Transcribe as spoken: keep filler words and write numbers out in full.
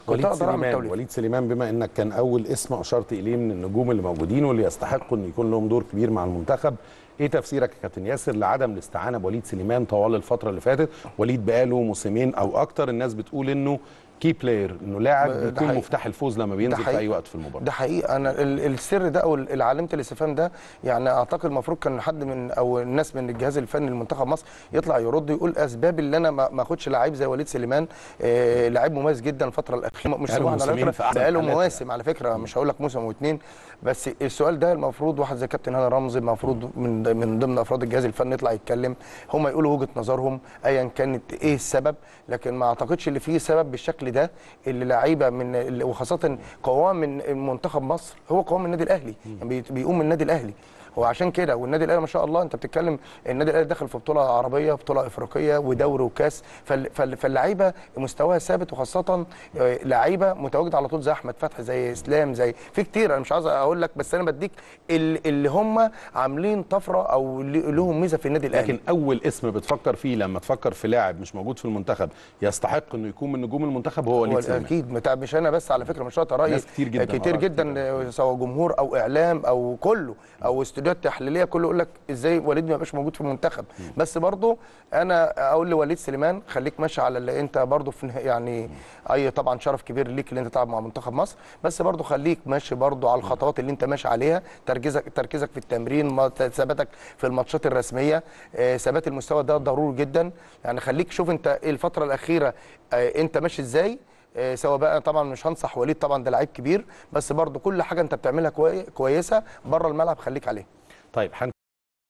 وليد سليمان وليد سليمان بما انك كان اول اسم اشرت اليه من النجوم اللي موجودين واللي يستحقوا ان يكون لهم دور كبير مع المنتخب، ايه تفسيرك يا كابتن ياسر لعدم الاستعانه بوليد سليمان طوال الفتره اللي فاتت؟ وليد بقاله موسمين او اكتر الناس بتقول انه كي بلاير، انه لاعب بيكون مفتاح الفوز لما بينزل في اي وقت في المباراه. ده حقيقي. انا السر ده او علامه الاستفهام ده يعني اعتقد المفروض كان حد من او الناس من الجهاز الفني لمنتخب مصر يطلع يرد يقول اسباب اللي انا ما اخدش لعيب زي وليد سليمان. آه لعيب مميز جدا الفتره الاخيره، مش سواء على فكره بقاله مواسم على فكره، مش هقول لك موسم واثنين بس. السؤال ده المفروض واحد زي كابتن هاني رمزي المفروض من من ضمن افراد الجهاز الفني يطلع يتكلم، هم يقولوا وجهه نظرهم ايا كانت ايه السبب، لكن ما اعتقدش اللي فيه سبب بالشكل ده. اللي لعيبه من وخاصه قوام من منتخب مصر هو قوام النادي الاهلي، يعني بيقوم من النادي الاهلي، وعشان كده والنادي الاهلي ما شاء الله انت بتتكلم النادي الاهلي داخل في بطوله عربيه بطوله افريقيه ودوري وكاس، فاللعيبه مستواها ثابت، وخاصه لعيبه متواجده على طول زي احمد فتحي زي اسلام زي في كتير، انا مش عايز اقول لك بس انا بديك اللي هم عاملين طفره او لهم ميزه في النادي الاهلي. لكن اول اسم بتفكر فيه لما تفكر في لاعب مش موجود في المنتخب يستحق انه يكون من نجوم المنتخب هو وليد سليمان. اكيد مش انا بس على فكره، مش شرط رايي، ناس كتير جدا كتير جدا سواء جمهور او اعلام او كله او استوديوهات تحليليه كله يقول لك ازاي وليد ما يبقاش موجود في المنتخب. بس برضه انا اقول لوليد سليمان خليك ماشي على اللي انت برضه في يعني اي طبعا شرف كبير ليك اللي انت تلعب مع منتخب مصر، بس برضه خليك ماشي برضه على الخطوات اللي انت ماشي عليها، تركيزك تركيزك في التمرين، ثباتك في الماتشات الرسميه، ثبات المستوى ده ضروري جدا. يعني خليك شوف انت الفتره الاخيره انت ماشي ازاي، سواء بقى طبعا مش هنصح وليد طبعا ده لعيب كبير، بس برضه كل حاجه انت بتعملها كوي... كويسه بره الملعب خليك عليها. طيب